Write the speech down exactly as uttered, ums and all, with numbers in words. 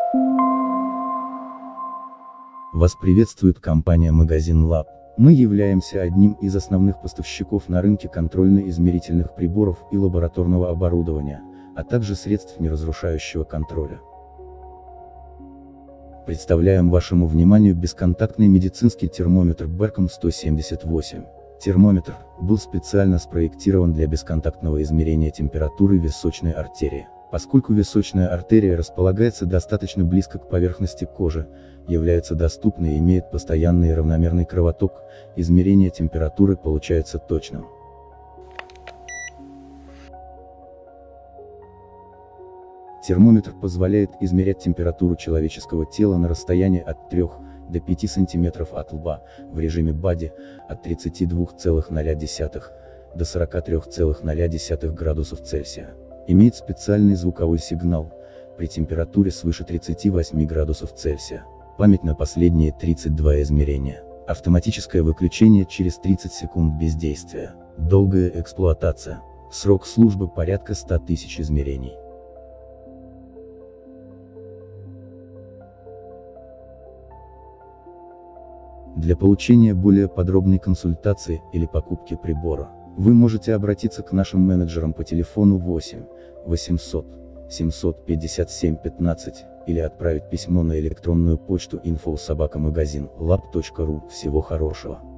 Вас приветствует компания Магазин Lab. Мы являемся одним из основных поставщиков на рынке контрольно-измерительных приборов и лабораторного оборудования, а также средств неразрушающего контроля. Представляем вашему вниманию бесконтактный медицинский термометр Берком сто семьдесят восемь. Термометр был специально спроектирован для бесконтактного измерения температуры височной артерии. Поскольку височная артерия располагается достаточно близко к поверхности кожи, является доступной и имеет постоянный и равномерный кровоток, измерение температуры получается точным. Термометр позволяет измерять температуру человеческого тела на расстоянии от трёх до пяти сантиметров от лба, в режиме бади, от тридцати двух целых ноля десятых до сорока трёх целых ноля десятых градусов Цельсия. Имеет специальный звуковой сигнал, при температуре свыше тридцати восьми градусов Цельсия. Память на последние тридцать два измерения. Автоматическое выключение через тридцать секунд бездействия. Долгая эксплуатация. Срок службы порядка ста тысяч измерений. Для получения более подробной консультации или покупки прибора, вы можете обратиться к нашим менеджерам по телефону восемь восемьсот семьсот пятьдесят семь пятнадцать или отправить письмо на электронную почту инфо собака магазин лаб точка ру. Всего хорошего.